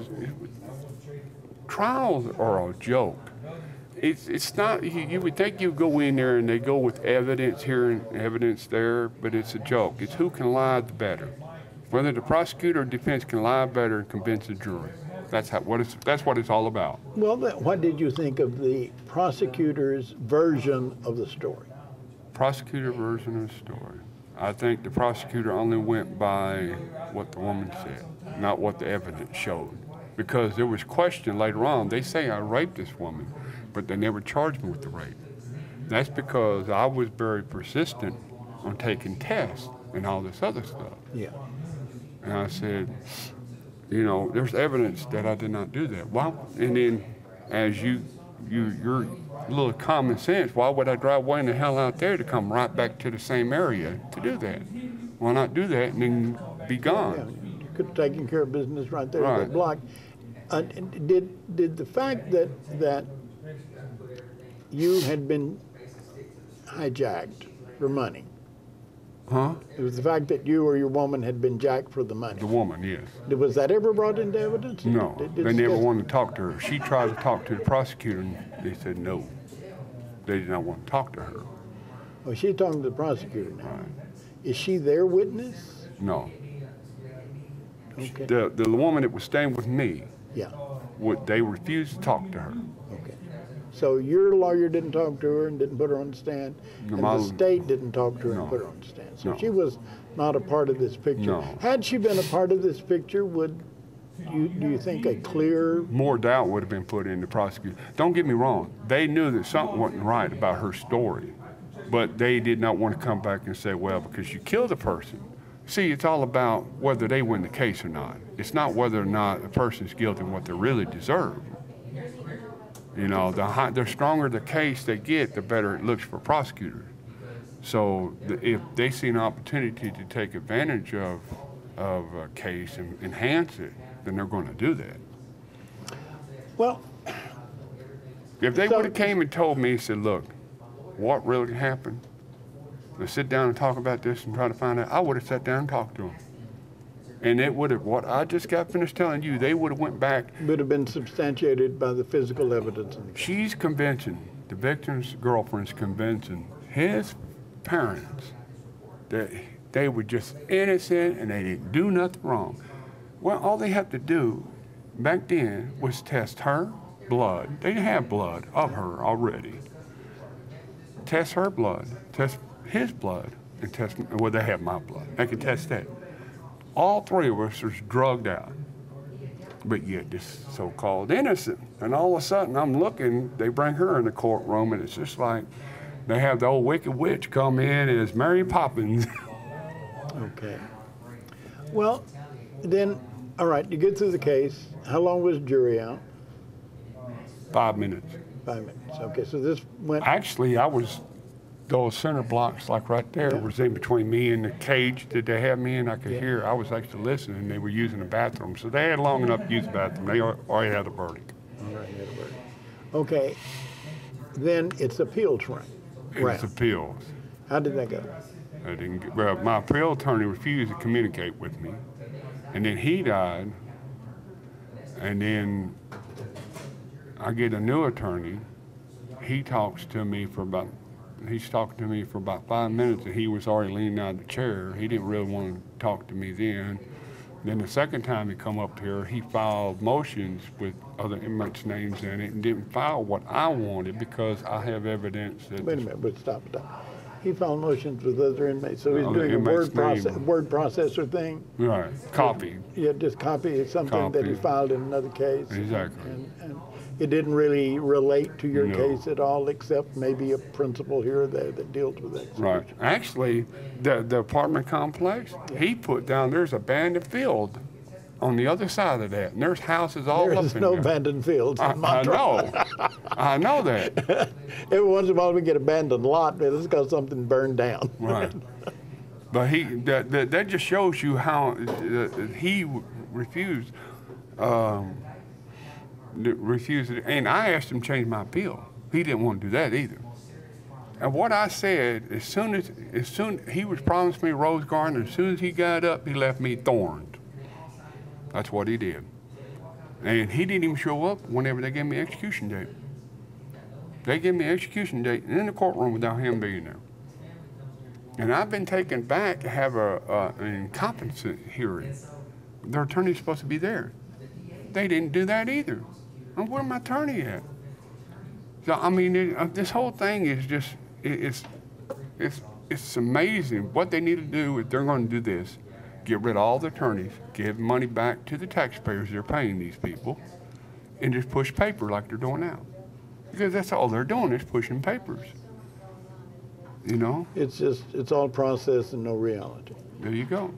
trials are a joke. It's not, you would think you go in there and they go with evidence here and evidence there, but it's a joke. It's who can lie the better. Whether the prosecutor or defense can lie better and convince the jury. That's what it's all about. Well, what did you think of the prosecutor's version of the story? Prosecutor version of the story. I think the prosecutor only went by what the woman said, not what the evidence showed. Because there was question later on. They say I raped this woman, but they never charged me with the rape. That's because I was very persistent on taking tests and all this other stuff. Yeah. And I said, you know, there's evidence that I did not do that. Well, and then as your little common sense, why would I drive way in the hell out there to come right back to the same area to do that? Why not do that and then be gone? Yeah, you could have taken care of business right there Right. in that block. Did the fact that you had been hijacked for money? Huh? It was the fact that you or your woman had been jacked for the money. The woman, yes. Was that ever brought into evidence? No, they never wanted to talk to her. She tried to talk to the prosecutor, and they said no. They did not want to talk to her. Well, she's talking to the prosecutor now. Right. Is she their witness? No. Okay. The woman that was staying with me, Yeah. they refused to talk to her. Okay. So your lawyer didn't talk to her and didn't put her on the stand, No, and my- the state didn't talk to her No. and put her on the stand. So No. she was not a part of this picture. No. Had she been a part of this picture, do you think a clear? More doubt would have been put in the prosecutor. Don't get me wrong. They knew that something wasn't right about her story, but they did not want to come back and say, well, because you killed a person. See, it's all about whether they win the case or not. It's not whether or not a person's guilty and what they really deserve. You know, the stronger the case they get, the better it looks for prosecutors. So if they see an opportunity to take advantage of a case and enhance it, then they're going to do that. Well, If they would have came and told me, said, look, what really happened? Let's sit down and talk about this and try to find out. I would have sat down and talked to them. And it would have, what I just got finished telling you, they would have went back. would have been substantiated by the physical evidence. She's convincing, the victim's girlfriend's convincing his parents that they were just innocent and they didn't do nothing wrong. Well, all they have to do back then was test her blood. They have blood of her already. Test her blood, test his blood, and test, well, they have my blood. They can test that. All three of us are drugged out, but yet this so-called innocent. And all of a sudden, I'm looking, they bring her in the courtroom, and it's just like they have the old wicked witch come in as Mary Poppins. Okay. Well, then, all right, you get through the case. How long was the jury out? 5 minutes. 5 minutes. Okay, so this went. Actually, I was those center blocks, like right there, was in between me and the cage that they had me in. I could hear. I was actually listening, and they were using the bathroom. So they had long enough to use the bathroom. They already had a verdict. Okay. Then it's appeals round. It's appeals. How did that go? Well, my appeal attorney refused to communicate with me, and then he died, and then I get a new attorney. He's talking to me for about 5 minutes, and he was already leaning out of the chair. He didn't really want to talk to me then. Then the second time he come up here, he filed motions with other inmates' names in it and didn't file what I wanted because I have evidence that... Wait a minute, but stop. He filed motions with other inmates, so he's doing a word processor thing? Right, copy. Yeah, just copy something that he filed in another case. Exactly. And it didn't really relate to your case at all, except maybe a principle here or there that deals with it. Right. Actually, the apartment complex, he put down, there's abandoned field on the other side of that, and there's houses all up in there. There's no abandoned fields in Montrose. I know that. Every once in a while we get abandoned lot, but it's because something burned down. Right. But that just shows you how he refused. And I asked him to change my appeal. He didn't want to do that either. And what I said, as soon he was promised me Rose Garden, as soon as he got up, he left me thorned. That's what he did. And he didn't even show up whenever they gave me execution date. They gave me execution date in the courtroom without him being there. And I've been taken back to have an incompetency hearing. Their attorney's supposed to be there. They didn't do that either. And where's my attorney at? So, I mean, this whole thing is just, it's amazing what they need to do if they're going to do this. Get rid of all the attorneys, give money back to the taxpayers they're paying these people, and just push paper like they're doing now. Because that's all they're doing is pushing papers. You know? It's all process and no reality. There you go.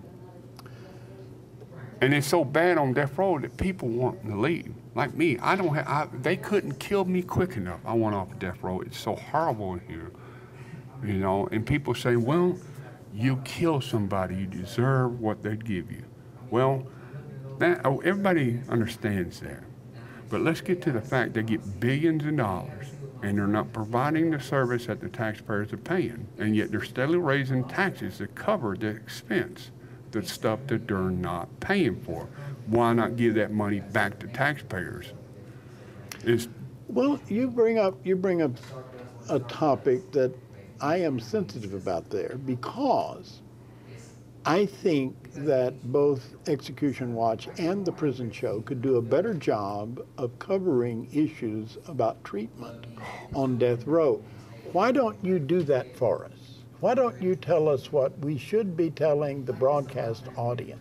And it's so bad on death row that people want to leave. Like me, they couldn't kill me quick enough. I went off death row. It's so horrible in here, you know. And people say, well, you kill somebody, you deserve what they'd give you. Well, everybody understands that. But let's get to the fact they get billions of dollars and they're not providing the service that the taxpayers are paying, and yet they're steadily raising taxes to cover the expense, the stuff that they're not paying for. Why not give that money back to taxpayers? Well, you bring up a topic that I am sensitive about there, because I think that both Execution Watch and the Prison Show could do a better job of covering issues about treatment on death row. Why don't you do that for us? Why don't you tell us what we should be telling the broadcast audience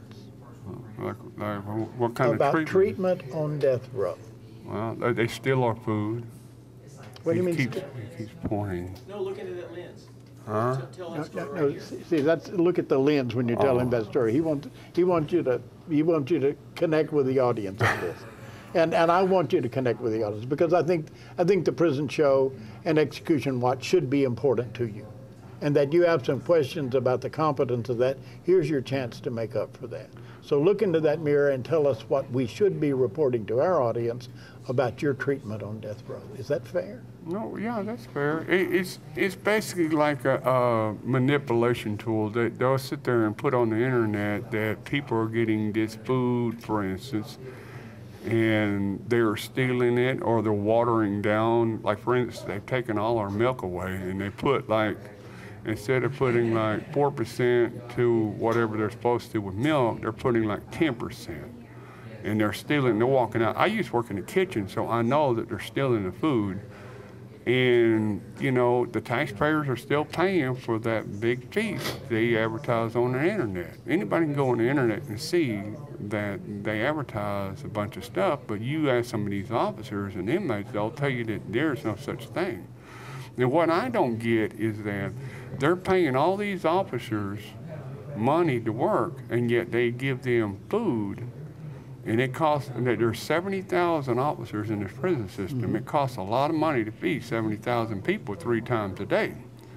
what kind about of treatment on death row? Well, they steal our food. What do you mean? He keeps pointing. No, look into that lens. Huh? Tell that story No, right here. see, look at the lens when you're telling that story. He wants you to connect with the audience on this, and I want you to connect with the audience, because I think the Prison Show and Execution Watch should be important to you, and that you have some questions about the competence of that. Here's your chance to make up for that. So look into that mirror and tell us what we should be reporting to our audience about your treatment on death row. Is that fair? No, yeah, that's fair. It's basically like a manipulation tool that they'll sit there and put on the internet that people are getting this food, for instance, and they're stealing it or they're watering down. Like, for instance, they've taken all our milk away and they put, like, instead of putting like 4% to whatever they're supposed to with milk, they're putting like 10%. And they're stealing, they're walking out. I used to work in the kitchen, so I know that they're stealing the food. And, you know, the taxpayers are still paying for that big feast they advertise on the internet. Anybody can go on the internet and see that they advertise a bunch of stuff, but you ask some of these officers and inmates, they'll tell you that there's no such thing. And what I don't get is that they're paying all these officers money to work, and yet they give them food. And it costs, there's 70,000 officers in this prison system. Mm-hmm. It costs a lot of money to feed 70,000 people 3 times a day.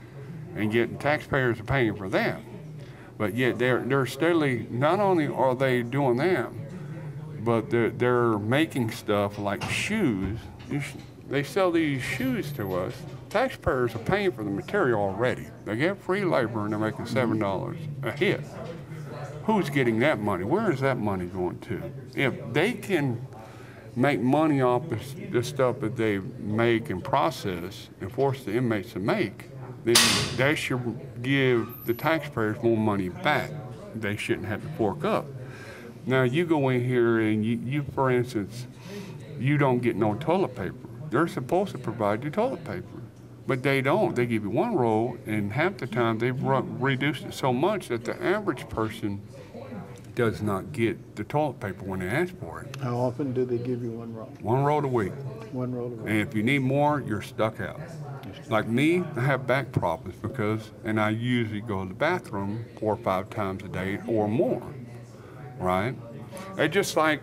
and yet the taxpayers are paying for that. But yet they're steadily, not only are they doing that, but they're making stuff like shoes. They sell these shoes to us. Taxpayers are paying for the material already. They get free labor and they're making $7 a hit. Who's getting that money? Where is that money going to? If they can make money off the stuff that they make and process and force the inmates to make, then that should give the taxpayers more money back. They shouldn't have to fork up. Now you go in here and you for instance, you don't get no toilet paper. They're supposed to provide you toilet paper, but they don't. They give you one roll, and half the time they've reduced it so much that the average person does not get the toilet paper when they ask for it. How often do they give you one roll? One roll a week. One roll a week. And if you need more, you're stuck out. Like me, I have back problems and I usually go to the bathroom 4 or 5 times a day or more, right? It's just like,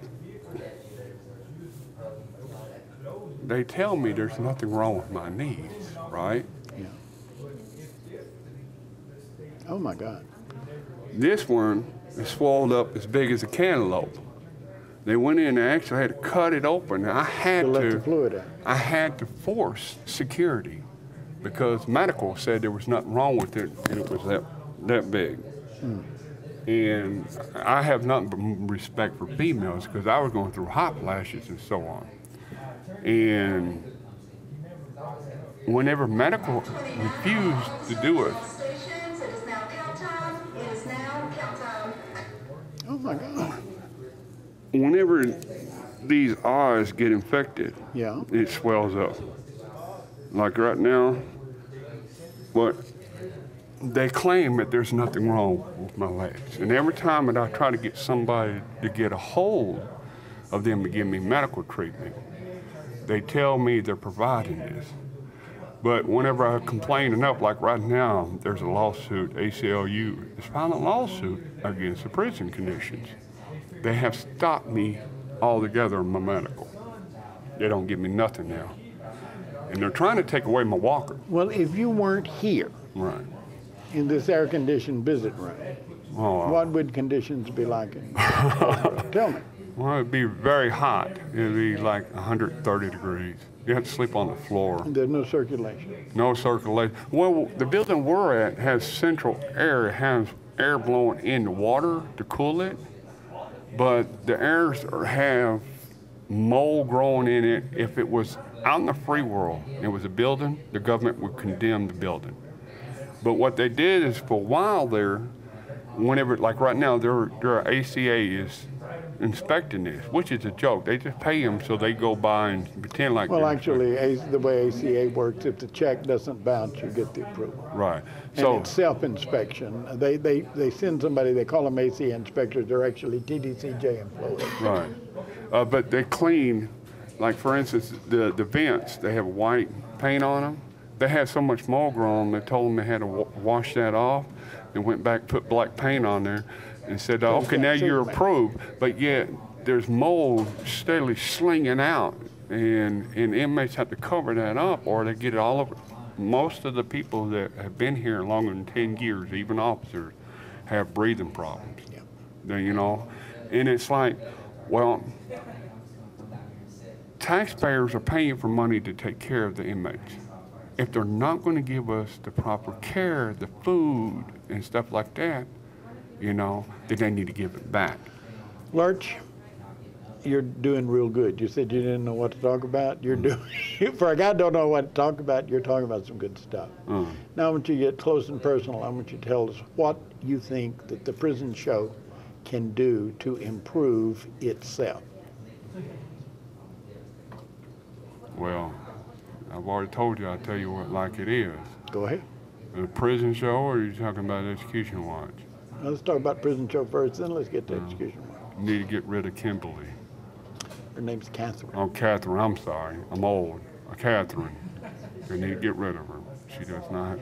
they tell me there's nothing wrong with my knees, right? Yeah. Oh my God. This one is swelled up as big as a cantaloupe. They went in and actually had to cut it open. I had let the fluid out. I had to force security because medical said there was nothing wrong with it and it was that big. And I have nothing but respect for females because I was going through hot flashes and so on. And whenever medical refused to do it, oh my God. Whenever these eyes get infected, yeah, it swells up. Like right now, but they claim that there's nothing wrong with my legs. And every time that I try to get somebody to get a hold of them to give me medical treatment, they tell me they're providing this. But whenever I complain enough, like right now, there's a lawsuit, ACLU is filing a lawsuit against the prison conditions. They have stopped me altogether in my medical. They don't give me nothing now. And they're trying to take away my walker. Well, if you weren't here, right, in this air-conditioned visit room, what would conditions be like? Tell me. Well, it'd be very hot. It'd be like 130 degrees. You have to sleep on the floor. There's no circulation. No circulation. Well, the building we're at has central air. It has air blowing in the water to cool it, but the airs have mold growing in it. If it was out in the free world, it was a building, the government would condemn the building. But what they did is for a while there, whenever, like right now, their ACA is inspecting this, which is a joke. They just pay them so they go by and pretend like. Well, actually, the way ACA works, if the check doesn't bounce, you get the approval. Right. And so it's self-inspection. They send somebody. They call them ACA inspectors. They're actually TDCJ employees. Right. But they clean, like for instance, the vents. They have white paint on them. They had so much mold growing. They told them they had to wash that off. They went back, put black paint on there, and said, okay, now you're approved, but yet there's mold steadily slinging out, and inmates have to cover that up or they get it all over. Most of the people that have been here longer than 10 years, even officers, have breathing problems. Yeah. You know, and it's like, well, taxpayers are paying for money to take care of the inmates. If they're not going to give us the proper care, the food and stuff like that, you know, then they need to give it back. Lurch, you're doing real good. You said you didn't know what to talk about. You're doing, for a guy who don't know what to talk about, you're talking about some good stuff. Now I want you to get close and personal. I want you to tell us what you think that the prison show can do to improve itself. Well, I've already told you, I'll tell you what like it is. Go ahead. The prison show, or are you talking about Execution Watch? Now let's talk about prison show first, then let's get to Execution Watch. You need to get rid of Kimberly. Her name's Catherine. Oh, Catherine, I'm sorry. I'm old. Catherine. You need to get rid of her. She does not.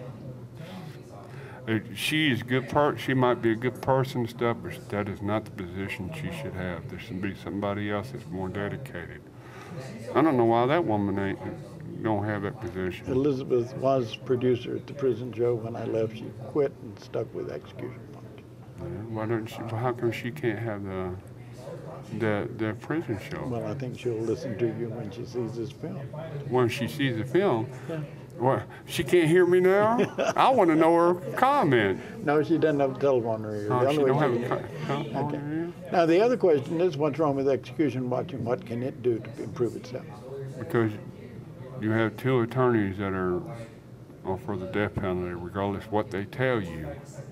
She is good. She might be a good person and stuff, but that is not the position she should have. There should be somebody else that's more dedicated. I don't know why that woman ain't don't have that position. Elizabeth was producer at the prison show. When I left, she quit and stuck with Execution Watch. Yeah, why don't she? How come she can't have the prison show? Well, I think she'll listen to you when she sees this film. When she sees the film, yeah. Well, she can't hear me now. I want to know her comment. No, she doesn't have a telephone in her ear. Oh, she don't have a telephone okay. in her ear? Now, the other question is, what's wrong with Execution Watch and what can it do to improve itself? Because you have two attorneys that are for the death penalty, regardless what they tell you,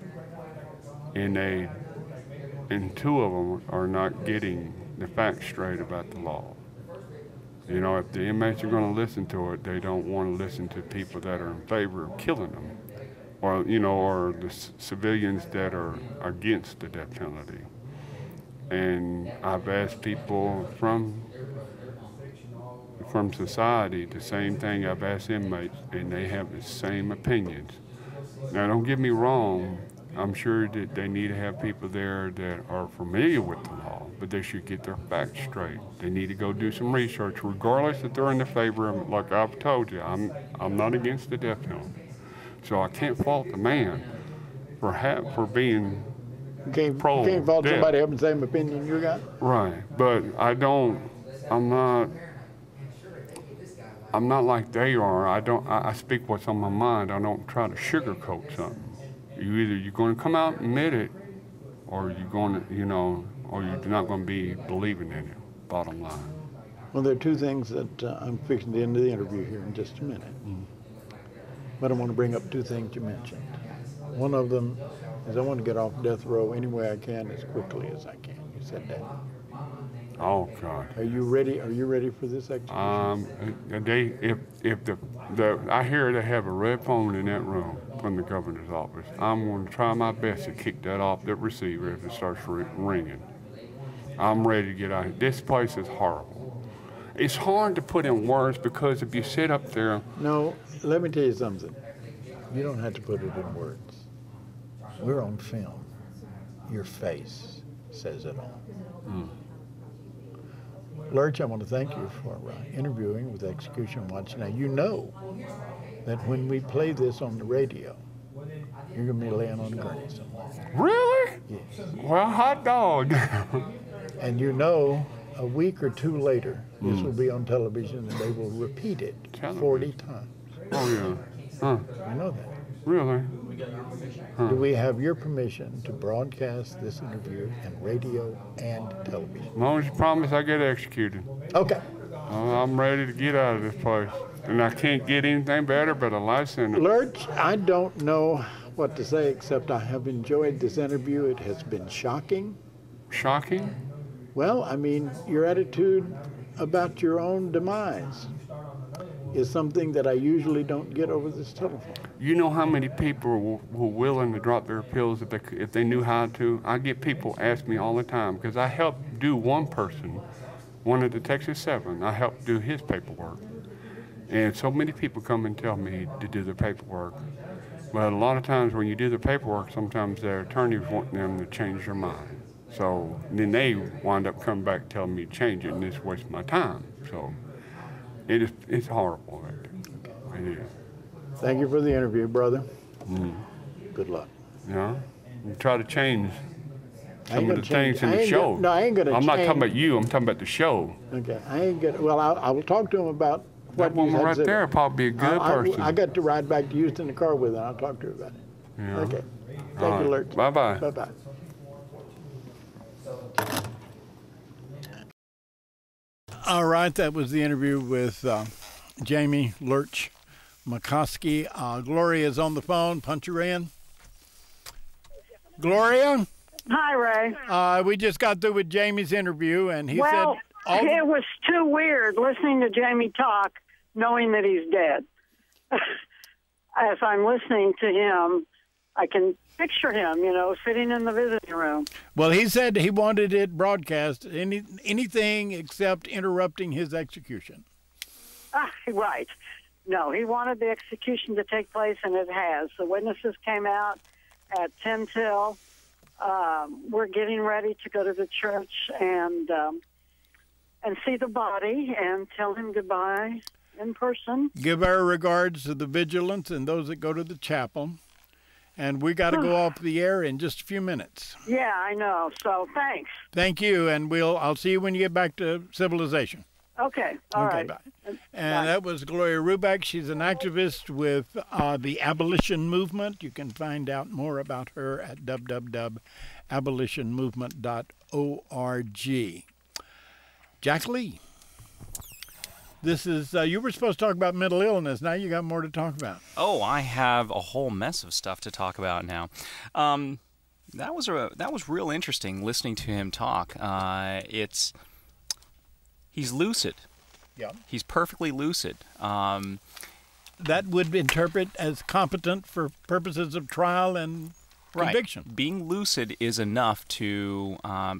and two of them are not getting the facts straight about the law. You know, if the inmates are going to listen to it, they don't want to listen to people that are in favor of killing them, or or the civilians that are against the death penalty. And I've asked people from society the same thing I've asked inmates, and they have the same opinions. Now, don't get me wrong. I'm sure that they need to have people there that are familiar with the law, but they should get their facts straight. They need to go do some research, regardless if they're in the favor of, like I've told you, I'm not against the death penalty. So I can't fault the man for being pro You can't fault death. somebody having the same opinion you got? Right, but I'm not like they are. I speak what's on my mind. I don't try to sugarcoat something. You're going to come out and admit it, or you're going to, or you're not going to be believing in it, bottom line. Well, there are two things that I'm fixing to end the interview here in just a minute. But I want to bring up two things you mentioned. One of them is I want to get off death row any way I can as quickly as I can. You said that. Oh God. Are you ready? Are you ready for this execution? I hear they have a red phone in that room from the governor's office. I'm going to try my best to kick that off the receiver if it starts ringing. I'm ready to get out. This place is horrible. It's hard to put in words because if you sit up there. No, let me tell you something. You don't have to put it in words. We're on film. Your face says it all. Lurch, I want to thank you for interviewing with Execution Watch. Now, you know that when we play this on the radio, you're going to be laying on a gurney somewhere. Really? Yes. Well, hot dog. And you know, a week or two later, this will be on television and they will repeat it 40 times. Oh, yeah. Huh. You know that. Really? Huh. Do we have your permission to broadcast this interview in radio and television? As long as you promise I get executed. Okay. I'm ready to get out of this place. And I can't get anything better but a life sentence. Lurch, I don't know what to say except I have enjoyed this interview. It has been shocking. Shocking? Well, I mean, your attitude about your own demise is something that I usually don't get over this telephone. You know how many people were willing to drop their pills if they knew how to? I get people ask me all the time because I helped do one person, one of the Texas 7, I helped do his paperwork. And so many people come and tell me to do their paperwork. But a lot of times when you do the paperwork, sometimes their attorneys want them to change their mind. So then they wind up coming back telling me to change it, and this wastes my time. So it's horrible. It is. Thank you for the interview, brother. Good luck. Yeah. You try to change some of the things in I the ain't show. No, I ain't going to change. I'm not talking about you. I'm talking about the show. Okay. I ain't going to. Well, I will talk to him about what that woman right there probably be a good person. I got to ride back to Houston in the car with her. I'll talk to her about it. Yeah. Okay. Thank you, Lurch. Bye-bye. Bye-bye. All right, that was the interview with Jamie Lurch McCoskie. Gloria's on the phone. Punch her in. Gloria? Hi, Ray. We just got through with Jamie's interview, and he said... It was too weird listening to Jamie talk, knowing that he's dead. As I'm listening to him, I can picture him, sitting in the visiting room. Well, he said he wanted it broadcast, anything except interrupting his execution. Right. No, he wanted the execution to take place, and it has. The witnesses came out at 10 till. We're getting ready to go to the church and see the body and tell him goodbye. in person. Give our regards to the vigilance and those that go to the chapel. And we got to go off the air in just a few minutes. Yeah, I know. So thanks. Thank you, and I'll see you when you get back to civilization. Okay. All right. Bye. And that was Gloria Ruback. She's an activist with the abolition movement. You can find out more about her at www.abolitionmovement.org. Jack Lee. This is, you were supposed to talk about mental illness. Now you got more to talk about. Oh, I have a whole mess of stuff to talk about now. That was real interesting listening to him talk. He's lucid. Yeah. He's perfectly lucid. That would interpret as competent for purposes of trial and conviction. Right. Being lucid is enough to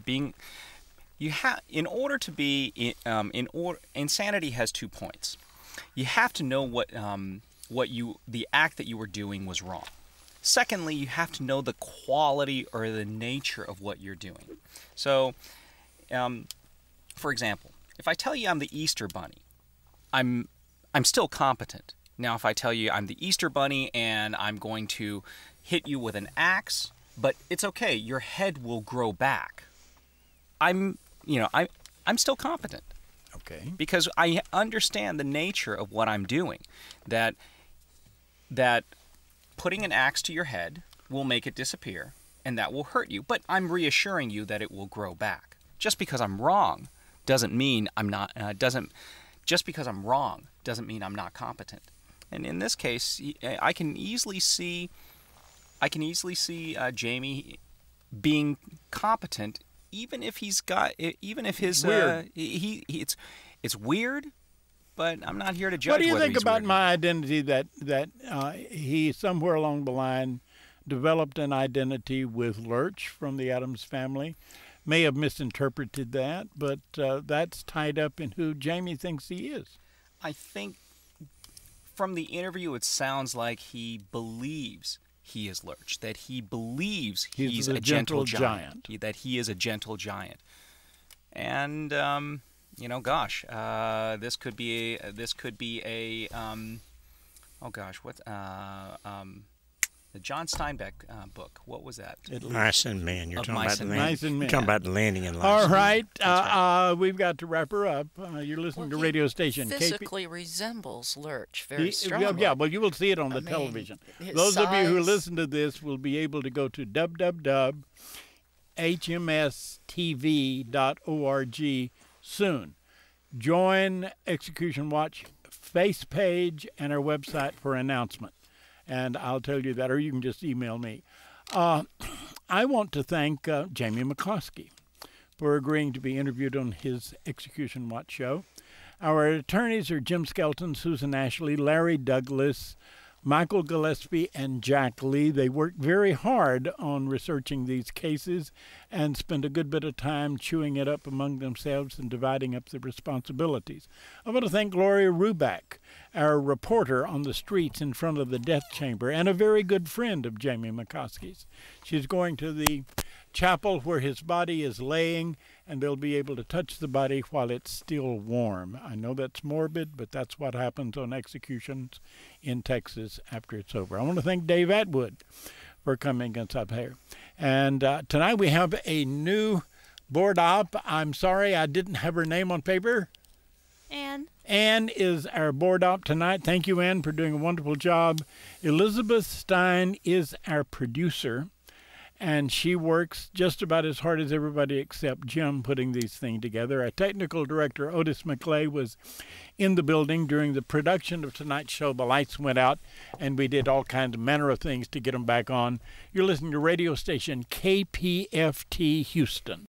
in order to be insanity has 2 points. You have to know the act that you were doing was wrong. Secondly, you have to know the quality or the nature of what you're doing. So, for example, if I tell you I'm the Easter Bunny, I'm still competent. Now, if I tell you I'm the Easter Bunny and I'm going to hit you with an axe, but it's okay, your head will grow back. I'm still competent. Okay. Because I understand the nature of what I'm doing. That putting an axe to your head will make it disappear, and that will hurt you. But I'm reassuring you that it will grow back. Just because I'm wrong doesn't mean I'm not. Just because I'm wrong doesn't mean I'm not competent. And in this case, I can easily see Jamie being competent. Even if his weird. It's weird, but I'm not here to judge. What do you whether think he's about weird. my identity that he somewhere along the line developed an identity with Lurch from the Addams Family? May have misinterpreted that, but that's tied up in who Jamie thinks he is. I think from the interview, it sounds like he believes he is Lurch, that he believes he's a gentle giant, that he is a gentle giant. And, this could be a the John Steinbeck book. What was that? Mice and Men. You're talking about the landing. Mice and Men. You're talking about the landing in life. All right. We've got to wrap her up. You're listening to radio station physically resembles Lurch very strongly. Yeah, well, you will see it on the television. Those of you who listen to this will be able to go to www.hmstv.org soon. Join Execution Watch face page and our website for announcement. And I'll tell you that, or you can just email me. I want to thank Jamie McCoskie for agreeing to be interviewed on his Execution Watch show. Our attorneys are Jim Skelton, Susan Ashley, Larry Douglas, Michael Gillespie, and Jack Lee. They worked very hard on researching these cases and spent a good bit of time chewing it up among themselves and dividing up the responsibilities. I want to thank Gloria Ruback, our reporter on the streets in front of the death chamber, and a very good friend of Jamie McCoskie's. She's going to the chapel where his body is laying, and they'll be able to touch the body while it's still warm. I know that's morbid, but that's what happens on executions in Texas after it's over. I want to thank Dave Atwood for coming us up here. And tonight we have a new board op. I'm sorry I didn't have her name on paper. Ann. Ann is our board op tonight. Thank you, Ann, for doing a wonderful job. Elizabeth Stein is our producer, and she works just about as hard as everybody except Jim putting these things together. Our technical director, Otis McClay, was in the building during the production of tonight's show. The lights went out, and we did all kinds of manner of things to get them back on. You're listening to radio station KPFT Houston.